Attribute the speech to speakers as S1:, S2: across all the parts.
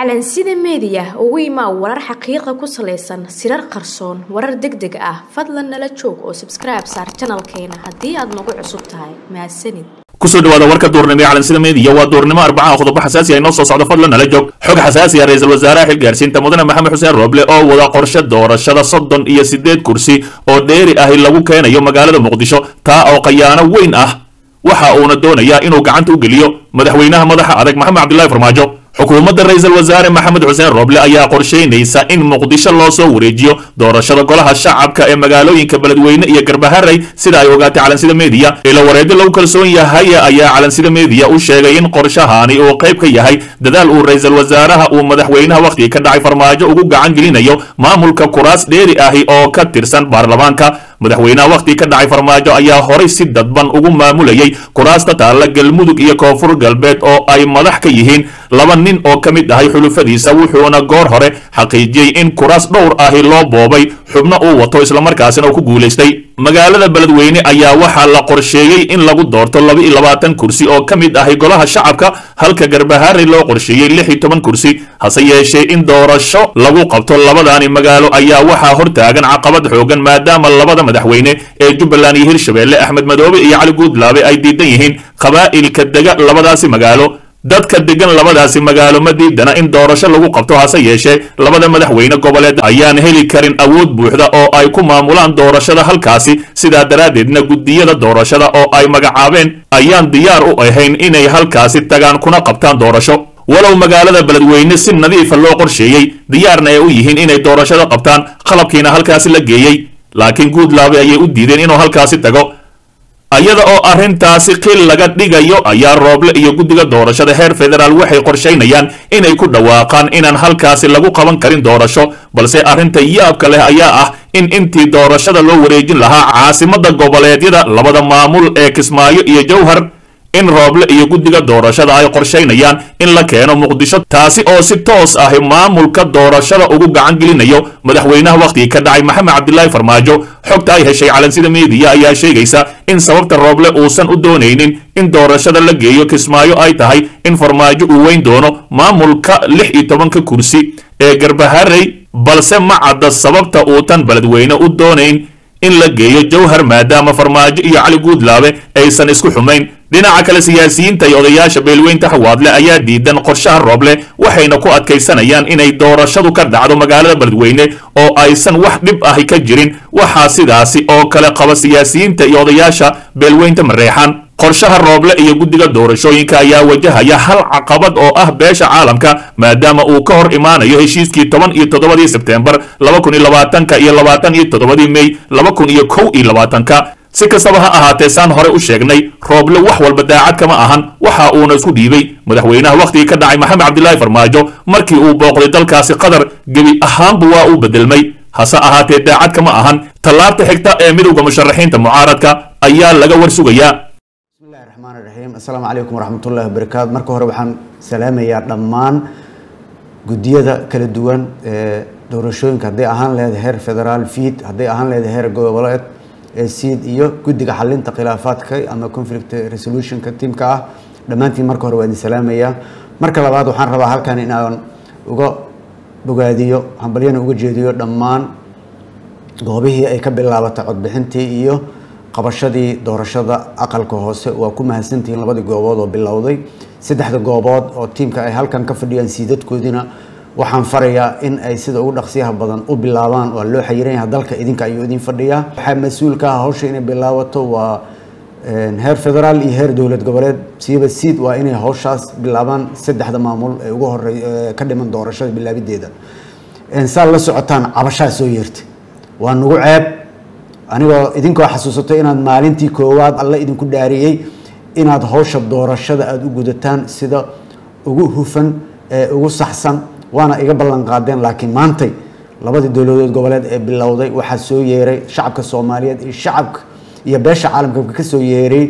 S1: calansida media ugu imaa warar xaqiiqo ku saleysan sirar qarsoon warar degdeg ah fadlan nala joog oo subscribe saar channelkeena hadii aad nagu cusub tahay mahadsanid
S2: kusoo dhawaada warka duurnimo calansida media waa duurnimo arbaca qodobo xasaasi ah inoo soo socdo fadlan nala joog xog xasaasi ah ra'iisul wasaaraha xilgaarsiinta mudane maxamed xuseen roble oo wada qorshe doorashada 38 kursi oo dheeri ah lagu keenayo magaalada muqdisho taa oo qayaano weyn ah waxa uu doonayaa inuu gacanta u geliyo madaxweynaha madaxa adag maxamed cabdullaahi farmaajo xukuumadda ra'iisul wasaare maxamed xuseen roble ayaa qorsheynaysa in muqdisho loo soo wareejiyo doorashada golaha shacabka ee magaalooyinka beledweyne iyo garbaharey sida ay ogaatay calansida media ila wareedyo lagu kalsoon yahay ayaa calansida media u sheegay in qorshahani uu qayb ka yahay dadaal uu ra'iisul wasaaraha uu madaxweynaha waqtiga ka dhacay farmaajo ugu gacan gelinayo maamulka kuraas dheeri ah oo ka tirsan baarlamaanka madaxweynaha waqtiga ka dhacay farmaajo ayaa horay si dadban ugu maamulayay kuraasta taalla galmudug iyo koonfur galbeed oo ay madax ka yihiin laba nin oo ka mid ahay xulufadiisa wuxuuna goor hore xaqiijiyey in kuraas dhowr ahi loo boobay xubno uu wato islamarkaasina uu ku guulaystay magaalada beledweyne ayaa waxaa la qorsheeyey in lagu doorto 22 kursi oo ka mid ahay golaha shacabka halka garbaharey loo qorsheeyey 16 kursi hase yeeshee in doorasho lagu qabto labadaani magaalo ayaa waxaa hortaagan caqabad xoogan maadaama labada madaxweyne ee Jubbaland iyo Hirshabelle Axmed Madoobe iyo Cali Guudlaabe ay diidan yihiin qabaa'ilka dega labadaasi magaalo dadka degan labadaasi magaalo ma diidana in doorasho lagu qabto hase yeeshee labada madaxweyne goboleed ayaan heli karin awood buuxda oo ay ku maamulaan doorashada halkaasi sidaa daraadeedna gudiyada doorashada oo ay magacaabeen ayaan diyaar u ahayn inay halkaasi tagaan kuna qabtaan doorasho walow magaalada beledweyne si nadiif ah loo qorsheeyay diyaarna ay u yihiin inay doorashada qabtaan qalabkiina halkaasi la geeyay laakiin Guudlaabe ayay u diideen inuu halkaasi tago ayada oo arrintaasi qil laga dhigayo ayaa Roble iyo guddiga doorashada heer federaal waxay qorsheynayaan inay ku dhawaaqaan inaan halkaasi lagu qaban karin doorasho balse arrinta yaabka leh ayaa ah in intii doorashada loo wareejin lahaa caasimada goboleedyada labada maamul ee Kismaayo iyo Jowhar in Roble iyo guddiga doorashada ay qorsheynayaan in la keeno muqdisho taasi oo si toos ah maamulka doorashada ugu gacan gelinayo madaxweynaha waqtiga ka dhacay maxamed cabdullaahi farmaajo xogta ay heshay calansida media ayaa sheegaysa in sababta Roble uusan u doonaynin in doorashada la geeyo Kismaayo ay tahay in farmaajo uu weyn doono maamulka 16 kursi ee garbaharey balse ma cadda sababta uu tan beledweyne u doonayn in la geeyo Jowhar maadaama farmaajo iyo Cali Guudlaabe aysan isku xumayn dhinaca kale siyaasiyiinta iyo odayaasha beelweynta Hawaadle ayaa diidan qorshaha Roble waxayna ku adkaysanayaan inay doorashadu ka dhacdo magaalada beledweyne oo aysan wax dhib ah ka jirin waxa sidaasi oo kale qaba siyaasiyiinta iyo odayaasha beelweynta Mareexan qorshaha Roble iyo guddiga doorashooyinka ayaa wajahaya hal caqabad oo ah beesha caalamka maadaama uu ka hor imaanayo heshiiskii 17 September 2020 iyo 27 May 2021 si kastaba ha ahaatee saan hore u sheegnay Roble wax walba daacad kama ahan waxa uuna isku dhiibay madaxweynaha waqtiga ka dhacay maxamed cabdullaahi farmaajo markii uu booqday dalkaasi Qatar gabi ahaanba waa uu bedelmay hase ahaatee daacad kama ahan talaabta xigta ee midowga musharaxiinta mucaaradka ayaa laga warsugayaa
S3: bismillaahir rahmaanir rahiim assalaamu calaykum waraxmatullaahi wabarakaatuh marka hore waxaan salaamayaa dhammaan gudiyada kala duwan ee doorashooyinka haday ahaan leedahay heer federaal fiid haday ahaan leedahay heer goboleed سيد iyo guddiga xalinta khilaafaadka ama conflict resolution ka teamka ah dhamaantiin marka hore waan salaamaya marka labaad waxaan rabaa halkan in aan uga bogaadiyo hambaliyana uga jeediyo dhammaan goobihii ay ka bilaabatay codbixintii iyo qabashadii doorashada aqalka hoose waa ku mahadsantiin labadii goobood oo bilowday saddexda goobood oo teamka ay halkan ka fadhiyaan siidadkoodina waxaan farayaa in ay sida ugu dhaqsiyaha badan u bilaabaan oo loo xiriirinayo dalka idinka ayuu idin fadhiyaa waxa mas'uulka ah hawsha inay bilaabato waa heer federaal iyo heer dawlad goboleed siid waa inay hawshaas bilaabaan saddexda maamul ee ugu horeey ka dhiman doorashada bilaabideeda insan la socotaan cabashaa soo yeertay waa nagu ceeb anigoo idinkoo xasuusatay inaad maalintii koowaad alla idinku dhaariyay inaad hawsha doorashada aad u gudataan sida ugu hufan ee ugu saxsan waana iga ballan qaadeen laakiin maantay labadii dawladood goboleed ee bilowday waxa soo yeeray shacabka Soomaaliyeed iyo shacabka iyo beesha caalamka ka soo yeeray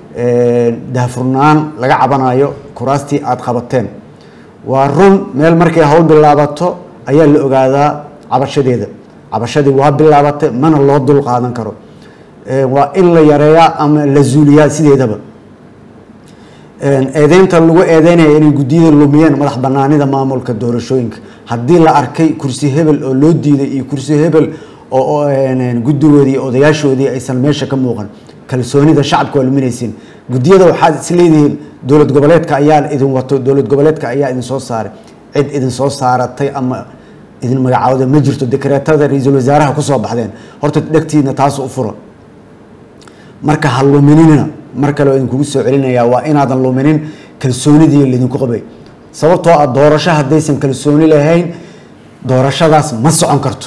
S3: daafurnaan laga cabanayo kuraastii aad qabateen waa run meel markay hawl bilaabato ayaa la ogaadaa cabashadii waa bilaabatay mana loo dul qaadan karo waa in la yareeyaa ama la zuuliyaa sideedaba eedeynta lagu eedeynaya inay guddiyada lumiyeen madax banaanida maamulka doorashooyinka haddii la arkay kursi hebel oo loo diiday iyo kursi hebel oo guddigoodii iyo odayaashoodii aysan meesha ka muuqan kalsoonida shacabka waa luminaysiin guddiyada waxaad is leedihiin dowlad goboleedka ayaa idin wato dowlad goboleedka ayaa idin soo saaray cid idin soo saaratay ama idin magacaawda ma jirto dekreetada ra-iisul wasaaraha kusoo baxdeen horta dhegtiina taas u furo marka ha luminina mar kale idinkugu soo celinayaa waa inaadan luminin kalsoonidii laydinku qabay sababtoo ah doorasho haddaysan kalsooni lahayn doorashadaas ma socon karto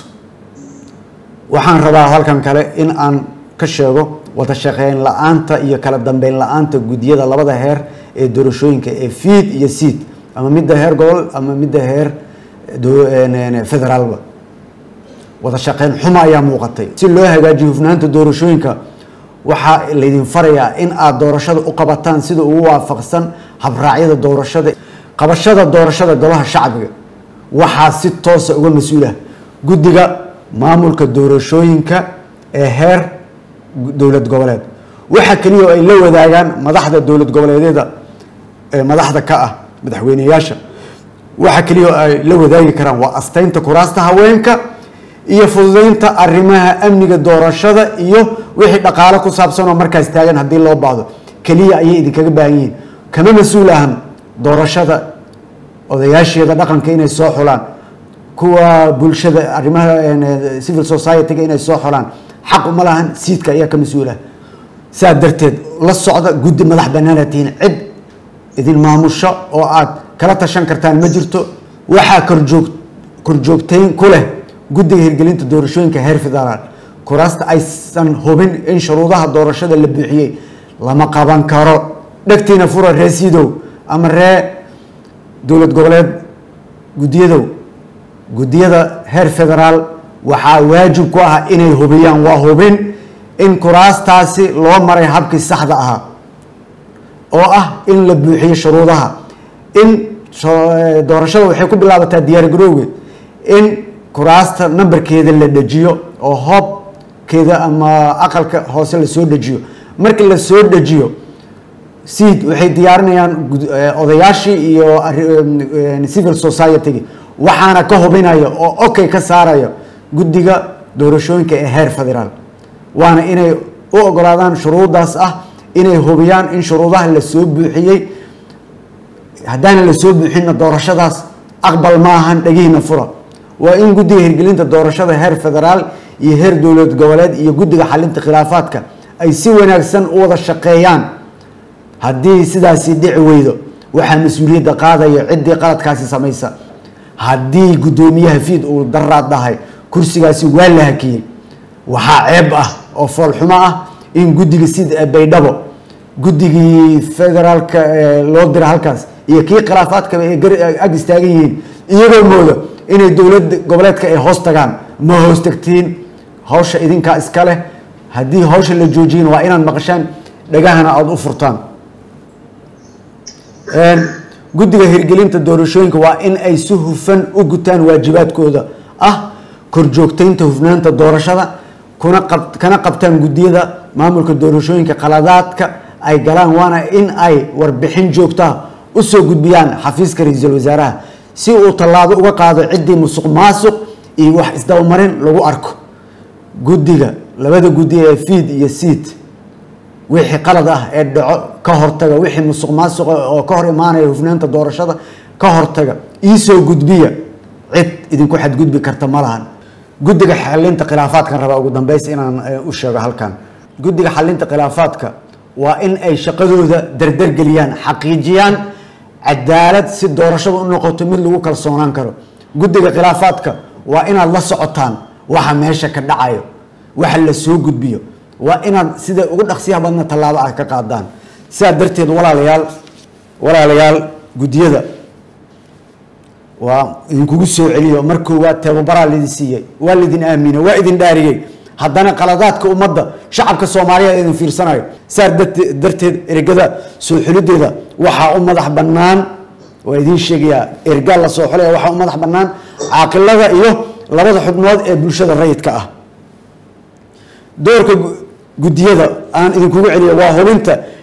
S3: waxaan rabaa halkan kale in aan ka sheego wada shaqeyn la-aanta iyo kala dambeyn la-aanta guddiyada labada heer ee doorashooyinka ee fiid iyo siid ama midda heer gobol ama midda heer federaalba wada shaqeyn xuma ayaa muuqatay si loo hagaajiyo hufnaanta doorashooyinka waxaa laydin farayaa in aad doorashada u qabataan sida ugu waafaqsan habraacyada doorashada qabashada doorashada golaha shacbiga waxaa si toosa uga mas-uulah guddiga maamulka doorashooyinka ee heer dowlad goboleed waxa kaliya oo ay la wadaagaan madaxda dowlad goboleedyada ee madaxda ka ah madaxweyneyaasha waxa kaliya oo ay la wadaagi karaan waa asteynta kuraasta haweenka iyo fududeynta arrimaha amniga doorashada iyo wixii dhaqaale ku saabsan oo markaas taagan haddii loo baahdo kaliya ayay idinkaga baahan yihiin kama mas-uul ahan doorashada odayaasheeda dhaqanka inay soo xulaan kuwa bulshada arrimaha civil society-ga inay soo xulaan xaq uma lahan siidka ayaa ka mas-uulah saa darteed la socda guddi madax banaana tihiin cid idin maamusho oo aad kala tashan kartaan ma jirto waxaa korjoogtayn ku leh guddiga hirgelinta doorashooyinka heer federaal kuraasta aysan hubin in shuruudaha doorashada la buuxiyey lama qaban karo dhegtiina fura ree siidow ama ree dowlad goboleed guddiyada heer federaal waxaa waajib ku ah inay hubiyaan waa hubin in kuraastaasi loo maray habkii saxda ahaa oo ah in la buuxiyo shuruudaha in doorashada waxay ku bilaabataa diyaargarowge in kuraasta nambarkeeda la dejiyo oo hoobkeeda ama aqalka hoose lasoo dejiyo markii lasoo dejiyo siid waxay diyaarinayaan odayaashii iyo civil society-gi waxaana ka hubinaya oo okay ka saaraya guddiga doorashooyinka ee heer federaal waana inay u ogolaadaan shuruudaas ah inay hubiyaan in shuruudaha lasoo buuxiyey haddaana lasoo buuxinna doorashadaas aqbal ma ahan dhegihiina fura waa in guddiga hirgelinta doorashada heer federaal iyo heer dowlad goboleed iyo guddiga xalinta khilaafaadka ay si wanaagsan u wada shaqeeyaan haddii sidaasi dhici weydo waxaa mas-uuliyadda qaadaya ciddii qaladkaasi samaysa haddii guddoomiyaha fiid uu daraad dhahay kursigaasi waa la hakiyey waxaa ceeb ah oo foolxumo ah in guddiga sida baydhabo guddigii federaalka loo dira halkaas iyo kii khilaafaadkaba ay ag istaagan yihiin iyagoo mooda inay dowlad goboleedka ay hoos tagaan ma hoos tagtiin hawsha idinkaa iska leh haddii hawsha la joojiyana waa inaad maqashaan dhagahana aada u furtaan guddiga hirgelinta doorashooyinka waa in ay si hufan u gutaan waajibaadkooda ah korjoogtaynta hufnaanta doorashada kana qabtaan guddiyada maamulka doorashooyinka qaladaadka ay galaan waana in ay warbixin joogtaa usoo gudbiyaan xafiiska ra-iisul wasaaraha si uu tallaabo uga qaado ciddii musuq maasuq iyo wax isdabamarin lagu arko guddiga labada guddi ee fiid iyo siid wixii qalad ah ee dhaco ka hortaga wixii musuq maasuqa oo ka hor imaanaya hufnaanta doorashada ka hortaga iisoo gudbiya cid idinku xadgudbi karta ma lahan guddiga xalinta khilaafaadkan rabaa ugu dambeys inaan u sheego halkan guddiga xalinta khilaafaadka waa in ay shaqadooda dardargeliyaan xaqiijiyaan cadaalad si doorashada u noqoto mid lagu kalsoonaan karo guddiga khilaafaadka waa inaad la socotaan waxa meesha ka dhacayo waxa la soo gudbiyo waa inaad sida ugu dhaqsiyaha badna tallaabo ah ka qaadaan sidaa darteed walaalayaal guddiyada waa idinkugu soo celiyo mar koowaad tababaraa laidin siiyey waa laidin aaminay waa idin dhaariyey haddana qaladaadka ummadda shacabka soomaaliya idin fiirsanayo saa darteed ergada soo xulideeda waxaa u madax bannaan waa idiin sheegayaa ergaa la soo xulaya waxaa u madax bannaan caaqilada iyo labada xubnood ee bulshada rayidka ah doorka guddiyada aan idinkugu celiyo waa hubinta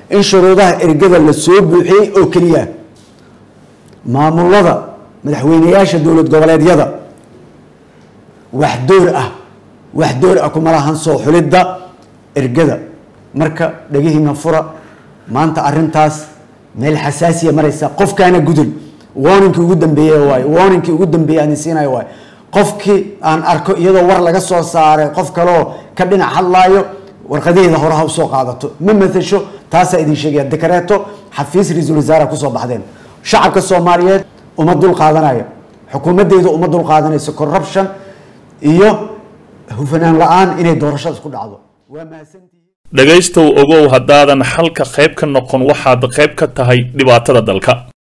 S3: in shuruudaha ergada la soo buuxiyey oo keliya maamulada madaxweynayaasha dowlad goboleedyada wax door ah kuma lahan soo xulidda ergada marka dhagihiina fura maanta arrintaas meel xasaasiya maraysa qofkaana gudul warningkii ugu dambeeyay warningkii ugu dambeeyay aan siinayo waay qofkii aan arko iyadoo war laga soo saaray qof kale oo ka dhinac hadlaayo warqadeeda hore ha u soo qaadato ma matasho taasa idin sheegaya dekareeto xafiis ra'iisul wasaare ku soo baxdeen shacabka Soomaaliyeed uma dul qaadanaya xukuumadeedu uma dul qaadanayso corruption iyo hufnaan la'aan inay doorashada isku dhacdo waa maasantii
S2: dhagaystow ogow haddaadan xalka qayb ka noqon waxaad qayb ka tahay dhibaatada dalka.